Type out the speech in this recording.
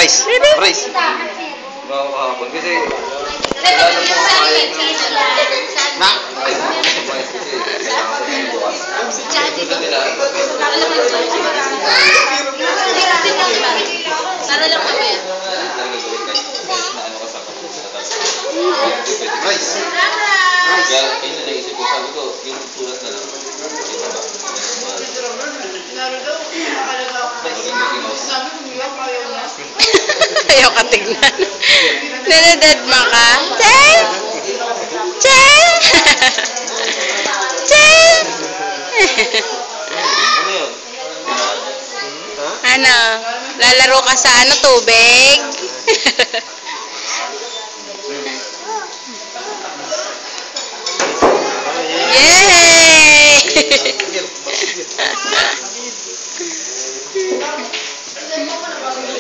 Bryce. Really? Bryce. Bago kahapon. Kasi, wala na po ako kayo. Na? Gusto nila. Sana lang kami. Bryce. Kaya, kayo na naisip ko. Sabi ko, yung sulat na lang. Ayaw ka tignan. Nanadadma ka? Chay! Chay! Chay! Ano yun? Ano? Lalaro ka sa ano? Tubig? Yay!